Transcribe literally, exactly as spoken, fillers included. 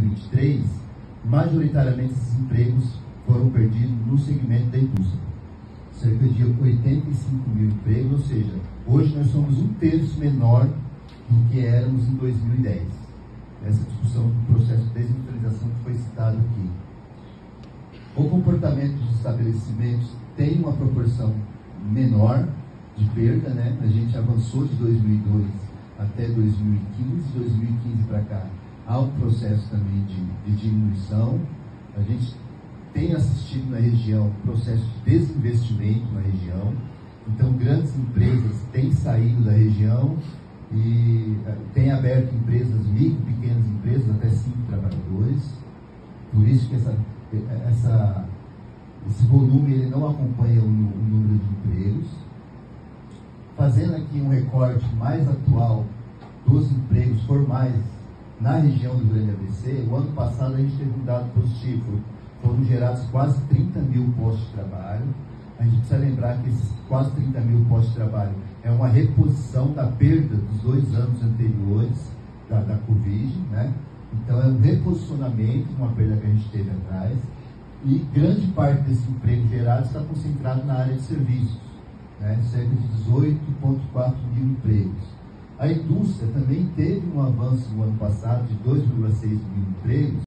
vinte e três, majoritariamente esses empregos foram perdidos no segmento da indústria. Cerca de oitenta e cinco mil empregos, ou seja, hoje nós somos um terço menor do que éramos em dois mil e dez. Essa discussão do processo de desindustrialização que foi citado aqui. O comportamento dos estabelecimentos tem uma proporção menor de perda, né? A gente avançou de dois mil e dois até dois mil e quinze, de dois mil e quinze para cá há um processo também de, de diminuição. A gente tem assistido na região um processo de desinvestimento na região, então grandes empresas têm saído da região e têm aberto empresas, micro, pequenas empresas, até cinco trabalhadores. Por isso que essa, essa, esse volume ele não acompanha o, o número de empregos. Fazendo aqui um recorte mais atual dos empregos formais na região do Grande A B C, o ano passado a gente teve um dado positivo, foram gerados quase trinta mil postos de trabalho. A gente precisa lembrar que esses quase trinta mil postos de trabalho é uma reposição da perda dos dois anos anteriores da, da Covid, né? Então é um reposicionamento de uma perda que a gente teve atrás, e grande parte desse emprego gerado está concentrado na área de serviços, né? Cerca de dezoito vírgula quatro mil empregos. A indústria também teve um avanço no ano passado de dois vírgula seis mil empregos,